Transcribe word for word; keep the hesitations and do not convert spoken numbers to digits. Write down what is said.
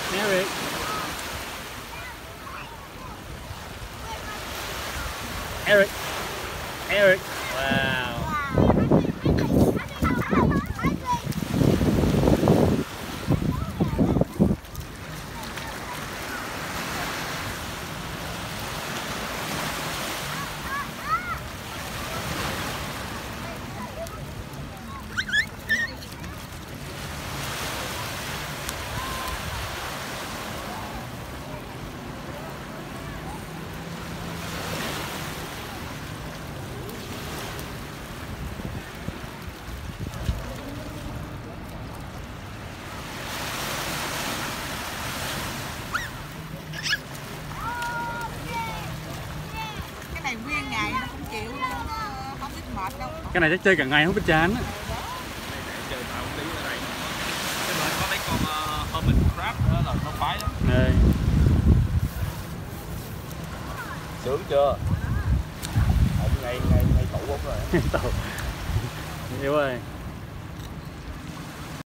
Eric. Eric. Eric. Wow. Nguyên ngày nó cũng chịu luôn, nó không biết mệt đâu. Cái này chắc chơi cả ngày không biết chán á. Chơi tao tí ở đây. Cái bên có mấy con uh, hermit crab đó là nó khoái lắm. Đây. Sướng chưa? Ông ngay ngay ngay tủ ốc rồi. Tủ. Yếu ơi.